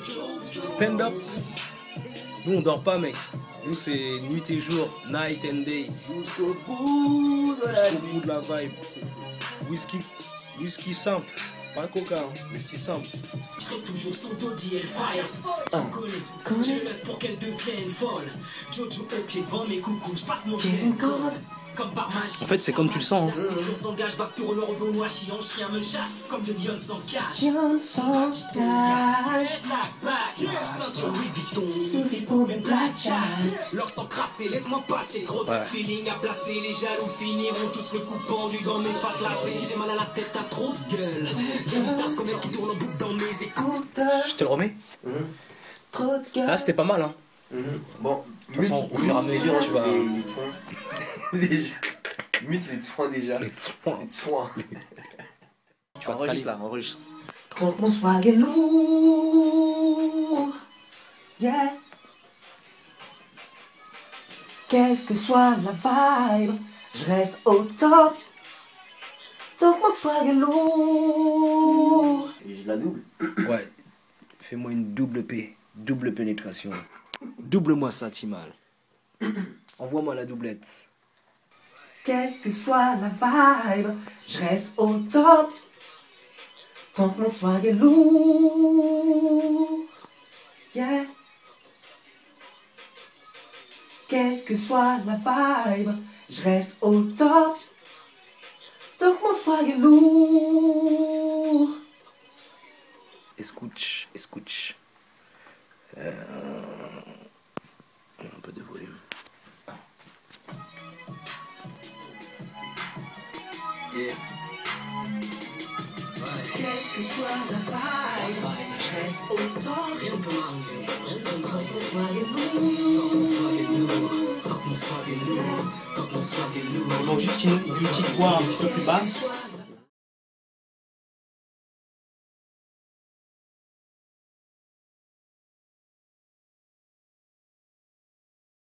Stand up. Nous on dort pas mec. Nous c'est nuit et jour, night and day. Jusqu'au bout de la vibe. Whisky simple. Pas coca, whisky simple. Je serai toujours son Dodi et le fight. Tu connais, je le laisse pour qu'elle devienne folle. Jojo au pied devant mes coucous, je passe mon chien comme par magie. En fait c'est comme tu le sens. On s'engage, back tourne le rebond, noix, chien me chasse comme des lions sans cache. Lion sans cache. Ceinture Louis Vuitton, fils pour mes black chat. L'or sans crasser, laisse-moi passer. Trop de feeling à placer. Les jaloux finiront tous le coup pendu dans mes pattes lacées. J'ai mal à la tête, t'as trop de gueule. J'ai une stars comme elle qui tourne en boucle dans mes écoutes. Je te le remets. Trop de gueule. Là c'était pas mal hein. Bon, De toute façon, au fur et à mesure tu vas. Déjà. Mute les soins déjà. Les soins. Les soins. Tu vas enregistrer là, enregistre. Quand mon swag est lourd, yeah. Quelle que soit la vibe, je reste au top. Tant que mon swag est lourd. Et je la double. Ouais. Fais-moi une double P. Double pénétration. Double-moi ça, Timal. Envoie-moi la doublette. Quelle que soit la vibe, je reste au top. Tant que mon swag est lourd, yeah. Quelle que soit la vibe, je reste au top. Tant que mon swag est lourd. Escuche. Un peu de volume. Yeah. Quelle que soit la vibe, je reste au top. Rien ne peut m'arriver, rien ne peut Tant que mon m'arriver. swag est Tant que mon lourd. swag est lourd, tant que mon swag est lourd, tant que mon swag est lourd. Donc juste une petite voix un petit peu plus basse.